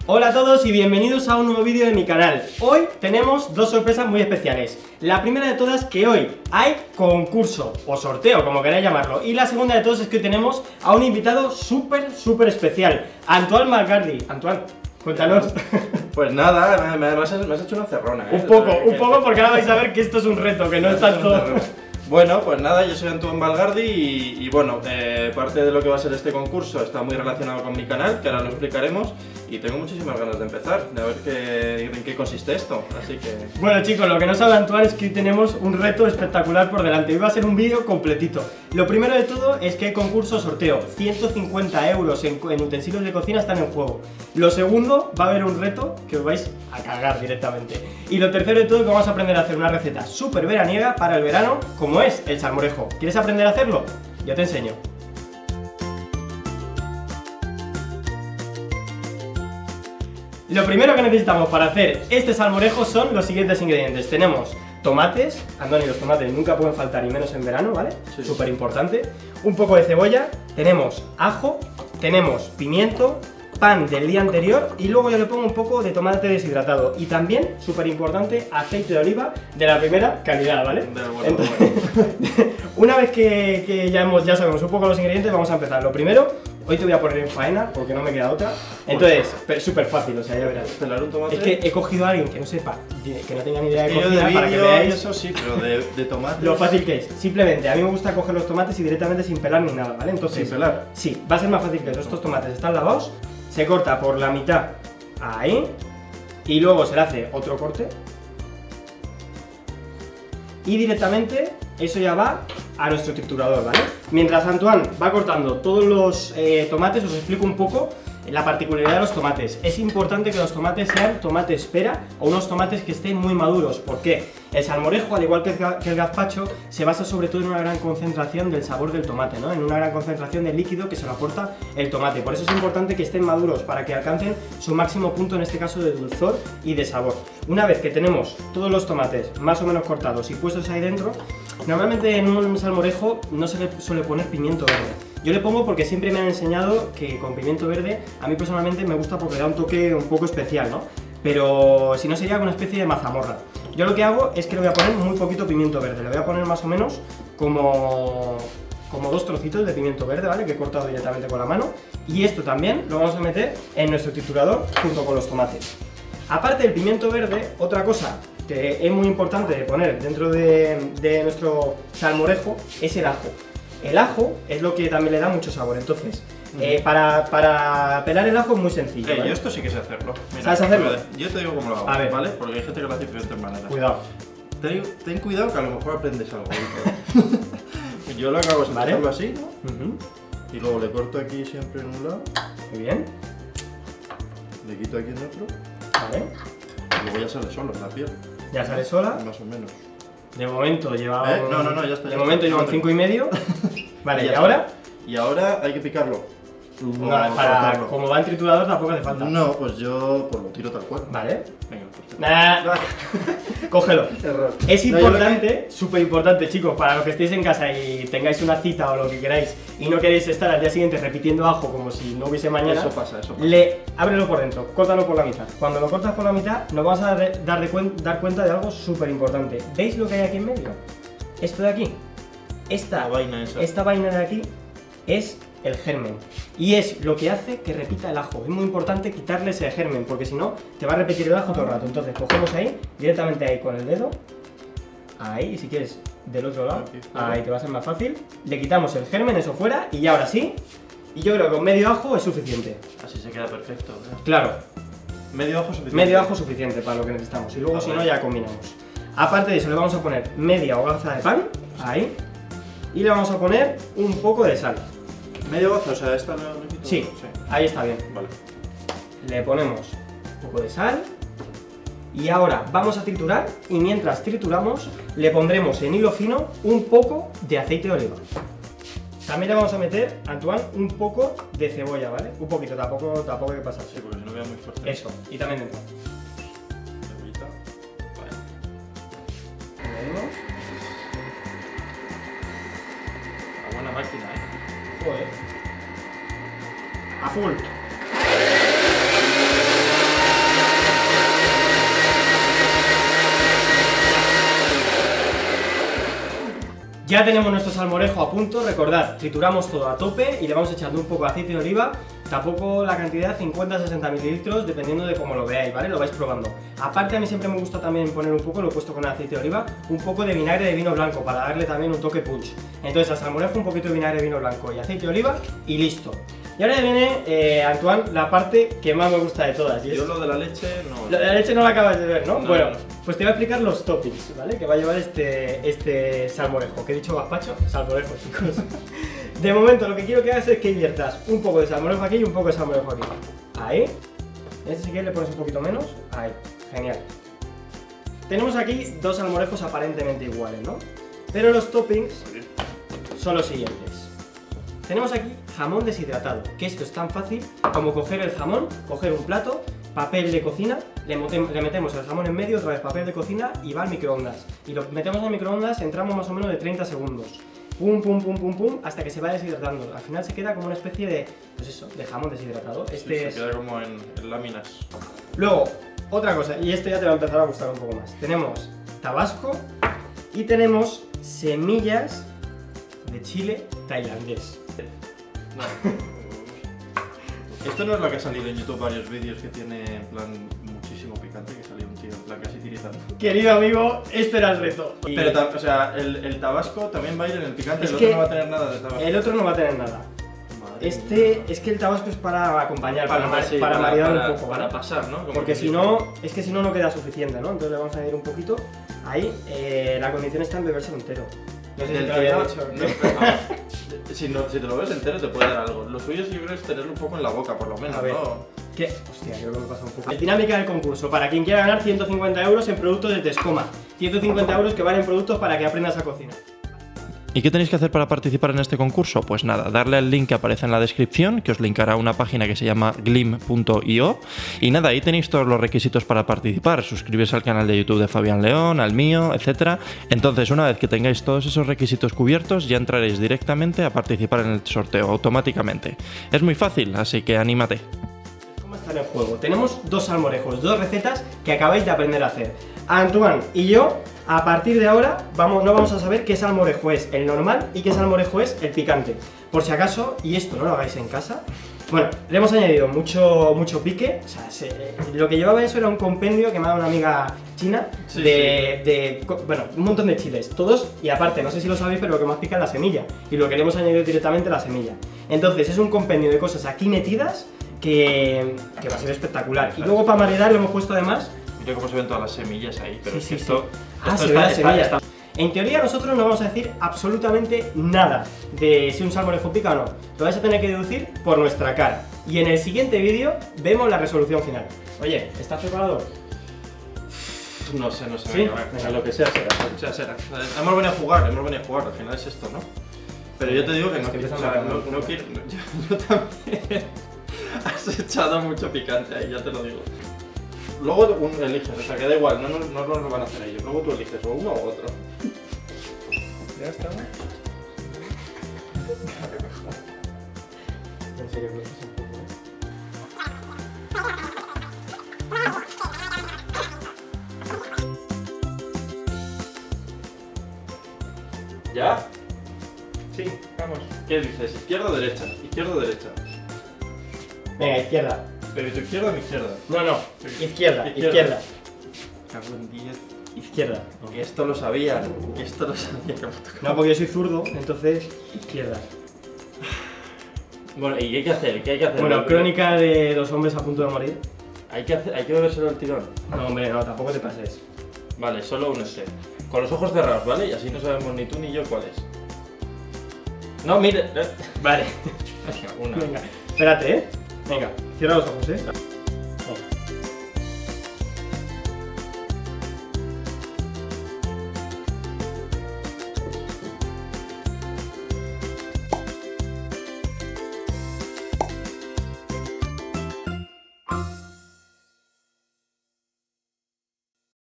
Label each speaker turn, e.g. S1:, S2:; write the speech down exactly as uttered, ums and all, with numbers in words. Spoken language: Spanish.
S1: Hola a todos y bienvenidos a un nuevo vídeo de mi canal. Hoy tenemos dos sorpresas muy especiales. La primera de todas, que hoy hay concurso o sorteo, como queráis llamarlo. Y la segunda de todas es que hoy tenemos a un invitado súper, súper especial, Antoine Malgardi. Antoine, cuéntanos.
S2: Pues nada, me, me, me, has, me has hecho una cerrona, ¿eh?
S1: Un poco, un poco, porque ahora vais a ver que esto es un reto, que no es tanto...
S2: Bueno, pues nada, yo soy Antoine Malgardi y, y bueno, eh, parte de lo que va a ser este concurso está muy relacionado con mi canal, que ahora lo explicaremos, y tengo muchísimas ganas de empezar, de ver qué, en qué consiste esto, así que... Bueno
S1: chicos, lo que no sabe Antoine es que hoy tenemos un reto espectacular por delante, hoy va a ser un vídeo completito. Lo primero de todo es que hay concurso sorteo, ciento cincuenta euros en, en utensilios de cocina están en juego. Lo segundo, va a haber un reto que os vais a cagar directamente. Y lo tercero de todo es que vamos a aprender a hacer una receta súper veraniega para el verano, como es el salmorejo. ¿Quieres aprender a hacerlo? Yo te enseño. Lo primero que necesitamos para hacer este salmorejo son los siguientes ingredientes. Tenemos tomates, Andoni, los tomates nunca pueden faltar, y menos en verano, ¿vale? Sí, súper importante. Un poco de cebolla, tenemos ajo, tenemos pimiento, pan del día anterior y luego yo le pongo un poco de tomate deshidratado y también, súper importante, aceite de oliva de la primera calidad, ¿vale? De bueno, Entonces, bueno. Una vez que, que ya, hemos, ya sabemos un poco los ingredientes, vamos a empezar. Lo primero, hoy te voy a poner en faena porque no me queda otra. Entonces, es súper fácil, o sea, ya verás.
S2: ¿Pelar un tomate?
S1: Es que he cogido a alguien que no sepa, que no tenga ni idea de
S2: sí,
S1: cocina,
S2: de
S1: para que veáis
S2: eso sí, pero de, de tomate.
S1: Lo fácil que es. Simplemente, a mí me gusta coger los tomates y directamente sin pelar ni nada, ¿vale? Entonces,
S2: ¿sin pelar?
S1: Sí, va a ser más fácil que eso. Estos tomates están lavados, se corta por la mitad ahí y luego se le hace otro corte y directamente eso ya va a nuestro triturador, ¿vale? Mientras Antoine va cortando todos los eh, tomates, os explico un poco la particularidad de los tomates. Es importante que los tomates sean tomates pera o unos tomates que estén muy maduros. ¿Por qué? El salmorejo, al igual que el gazpacho, se basa sobre todo en una gran concentración del sabor del tomate, ¿no? En una gran concentración del líquido que se lo aporta el tomate. Por eso es importante que estén maduros, para que alcancen su máximo punto, en este caso de dulzor y de sabor. Una vez que tenemos todos los tomates más o menos cortados y puestos ahí dentro, normalmente en un salmorejo no se le suele poner pimiento verde. Yo le pongo porque siempre me han enseñado que con pimiento verde a mí personalmente me gusta porque da un toque un poco especial, ¿no? Pero si no sería una especie de mazamorra. Yo lo que hago es que le voy a poner muy poquito pimiento verde, le voy a poner más o menos como, como dos trocitos de pimiento verde, ¿vale? Que he cortado directamente con la mano. Y esto también lo vamos a meter en nuestro triturador junto con los tomates. Aparte del pimiento verde, otra cosa que es muy importante de poner dentro de, de nuestro salmorejo es el ajo. El ajo es lo que también le da mucho sabor, entonces, uh-huh. eh, para, para pelar el ajo es muy sencillo.
S2: Eh,
S1: ¿vale?
S2: Yo esto sí que sé hacerlo. Mira,
S1: ¿sabes hacerlo?
S2: Yo te digo cómo lo hago,
S1: a ver.
S2: ¿vale? Porque hay gente que lo hace de diferentes maneras.
S1: Cuidado.
S2: Ten, ten cuidado que a lo mejor aprendes algo. Yo lo que hago es ¿vale? hacerlo así, ¿no? Uh-huh. Y luego le corto aquí siempre en un lado.
S1: Muy bien.
S2: Le quito aquí en otro.
S1: Vale.
S2: Y luego ya sale solo la piel.
S1: Ya sale sola.
S2: Más o menos.
S1: De momento lleva
S2: ¿Eh? No, no, no, ya está.
S1: De
S2: ya
S1: momento lleva un cinco y medio. Vale, ¿y, ¿y ahora?
S2: Y ahora hay que picarlo.
S1: No, para, como va en triturador tampoco hace falta.
S2: No, pues yo pues lo tiro tal cual.
S1: Vale.
S2: Venga, pues.
S1: Nah. Cógelo.
S2: Error.
S1: Es importante, súper importante, chicos, para los que estéis en casa y tengáis una cita o lo que queráis y no queréis estar al día siguiente repitiendo ajo como si no hubiese mañana.
S2: Eso pasa, eso pasa.
S1: Le, ábrelo por dentro, córtalo por la mitad. Cuando lo cortas por la mitad, nos vamos a dar, dar, de cuen, dar cuenta de algo súper importante. ¿Veis lo que hay aquí en medio? Esto de aquí. Esta,
S2: la vaina esa.
S1: esta vaina de aquí es el germen y es lo que hace que repita el ajo. Es muy importante quitarle ese germen porque si no te va a repetir el ajo todo el rato. Entonces cogemos ahí, directamente ahí con el dedo, ahí, y si quieres del otro lado, aquí, ahí te va a ser más fácil. Le quitamos el germen, eso fuera, y ahora sí, y yo creo que con medio ajo es suficiente.
S2: Así se queda perfecto, ¿eh?
S1: Claro.
S2: Medio ajo suficiente.
S1: Medio ajo suficiente para lo que necesitamos y luego ah, si no ya combinamos. Aparte de eso le vamos a poner media hogaza de pan, ahí, y le vamos a poner un poco de sal.
S2: ¿Medio gozo? O sea, esta no lo quito.
S1: Sí, sí, ahí está bien.
S2: Vale.
S1: Le ponemos un poco de sal. Y ahora vamos a triturar. Y mientras trituramos, le pondremos en hilo fino un poco de aceite de oliva. También le vamos a meter, Antoine, un poco de cebolla, ¿vale? Un poquito, tampoco, tampoco hay que pasarse.
S2: Sí, porque si no queda muy fuerte.
S1: Eso, y también dentro.
S2: Cebollita. Vale.
S1: Añadimos.
S2: Una buena máquina, ¿eh?
S1: Joder. A full. Ya tenemos nuestro salmorejo a punto, recordad, trituramos todo a tope y le vamos echando un poco de aceite de oliva, tampoco la cantidad, cincuenta a sesenta mililitros, dependiendo de cómo lo veáis, ¿vale? Lo vais probando. Aparte a mí siempre me gusta también poner un poco, lo he puesto con aceite de oliva, un poco de vinagre de vino blanco para darle también un toque punch. Entonces al salmorejo un poquito de vinagre de vino blanco y aceite de oliva y listo. Y ahora viene, eh, Antoine, la parte que más me gusta de todas. Y es...
S2: Yo lo de la leche no...
S1: Lo de la leche no la acabas de ver, ¿no?
S2: No,
S1: bueno,
S2: no.
S1: pues te voy a explicar los toppings, ¿vale? Que va a llevar este, este salmorejo. Que he dicho gazpacho, salmorejo, chicos. De momento lo que quiero que hagas es que inviertas un poco de salmorejo aquí y un poco de salmorejo aquí. Ahí. Este si quieres le pones un poquito menos. Ahí. Genial. Tenemos aquí dos salmorejos aparentemente iguales, ¿no? Pero los toppings son los siguientes. Tenemos aquí jamón deshidratado, que esto es tan fácil como coger el jamón, coger un plato, papel de cocina, le, le metemos el jamón en medio, otra vez papel de cocina y va al microondas. Y lo metemos al microondas, entramos más o menos de treinta segundos. Pum, pum, pum, pum, pum, hasta que se va deshidratando. Al final se queda como una especie de, pues eso, de jamón deshidratado. Este
S2: sí,
S1: es...
S2: se queda como en, en láminas.
S1: Luego, otra cosa, y esto ya te va a empezar a gustar un poco más. Tenemos tabasco y tenemos semillas de chile tailandés.
S2: No. Esto no es lo que ha salido en YouTube varios vídeos que tiene en plan muchísimo picante, que salió un tío en plan casi tiritando.
S1: Querido amigo, este era el reto. Y
S2: Pero, o sea, el, el tabasco también va a ir en el picante,
S1: Es
S2: el
S1: que
S2: otro no va a tener nada de tabasco.
S1: el otro no va a tener nada.
S2: Madre
S1: Este,
S2: mía.
S1: es que el tabasco es para acompañar, para,
S2: Para,
S1: ma-
S2: sí,
S1: para
S2: para-
S1: maridar
S2: para-
S1: un poco,
S2: para
S1: ¿vale?
S2: pasar, ¿no? Como
S1: Porque
S2: que
S1: si
S2: dice.
S1: no, es que si no, no queda suficiente, ¿no? Entonces le vamos a añadir un poquito. Ahí, eh, la condición está en bebérselo entero. No sé si
S2: Del
S1: te lo había
S2: tío,
S1: dicho.
S2: no, pero vamos, si, no, si te lo ves entero te puede dar algo. Lo suyo yo creo es tenerlo un poco en la boca, por lo menos,
S1: A ver.
S2: ¿no?
S1: ¿Qué? Hostia, creo que me pasa un poco. Dinámica del concurso. Para quien quiera ganar ciento cincuenta euros en productos de Tescoma. ciento cincuenta euros que valen productos para que aprendas a cocinar.
S3: ¿Y qué tenéis que hacer para participar en este concurso? Pues nada, darle al link que aparece en la descripción, que os linkará a una página que se llama glim punto i o. Y nada, ahí tenéis todos los requisitos para participar. Suscribiros al canal de YouTube de Fabián León, al mío, etcétera. Entonces, una vez que tengáis todos esos requisitos cubiertos, ya entraréis directamente a participar en el sorteo automáticamente. Es muy fácil, así que anímate.
S1: ¿Cómo está en el juego? Tenemos dos salmorejos, dos recetas que acabáis de aprender a hacer. Antoine y yo, a partir de ahora, vamos, no vamos a saber qué salmorejo es el normal y qué salmorejo es el picante. Por si acaso, y esto no lo hagáis en casa, bueno, le hemos añadido mucho, mucho pique. O sea, se- lo que llevaba eso era un compendio que me ha dado una amiga china
S2: Sí,
S1: de, de, co- bueno, un montón de chiles, todos, y aparte, no sé si lo sabéis, pero lo que más pica es la semilla, y lo que le hemos añadido directamente la semilla. Entonces, es un compendio de cosas aquí metidas que, que va a ser espectacular. Y luego para maridar le hemos puesto además...
S2: Mira cómo se ven todas las semillas ahí, pero
S1: Sí,
S2: es que
S1: sí,
S2: esto,
S1: sí. Ah,
S2: esto
S1: se ve la
S2: está,
S1: semilla.
S2: está- está-
S1: En teoría nosotros no vamos a decir absolutamente nada de si un salmorejo pica o no. Lo vais a tener que deducir por nuestra cara. Y en el siguiente vídeo vemos la resolución final. Oye, ¿estás preparado?
S2: No sé, no sé.
S1: ¿Sí?
S2: Venga, va,
S1: Venga.
S2: lo que sea será. Lo que sea será. Hemos venido a jugar, hemos venido a jugar, al final es esto, ¿no? Pero yo te digo que
S1: Es
S2: no,
S1: que
S2: quiero- o
S1: empiezan
S2: sea,
S1: a
S2: no,
S1: ganar.
S2: no quiero. Yo, yo también. Has echado mucho picante ahí, ya te lo digo. Luego un, eliges, o sea que da igual, no, no, no nos lo van a hacer ellos. Luego tú eliges o uno o otro.
S1: ¿Ya está? En serio, creo que es un poco, ¿eh?
S2: ¿Ya?
S1: Sí, vamos.
S2: ¿Qué dices? ¿Izquierda o derecha? ¿Izquierda o derecha?
S1: Venga, izquierda.
S2: ¿Pero tu izquierda o mi izquierda?
S1: No, no. Izquierda,
S2: Izquierda.
S1: izquierda.
S2: Cago en diez.
S1: Izquierda.
S2: Que esto lo sabía, que esto lo sabía. que me tocaba.
S1: No, porque yo soy zurdo, entonces izquierda.
S2: Bueno, ¿y qué hay que hacer? ¿Qué hay que hacer?
S1: Bueno, crónica de dos hombres a punto de morir.
S2: Hay que, hacer, hay que bebérselo al tirón.
S1: No, hombre, no, tampoco te pases.
S2: Vale, solo un este. Con los ojos cerrados, ¿vale? Y así no sabemos ni tú ni yo cuál es. No, mire.
S1: Vale.
S2: Una.
S1: Venga, espérate, ¿eh? Venga, cierra los ojos, ¿eh?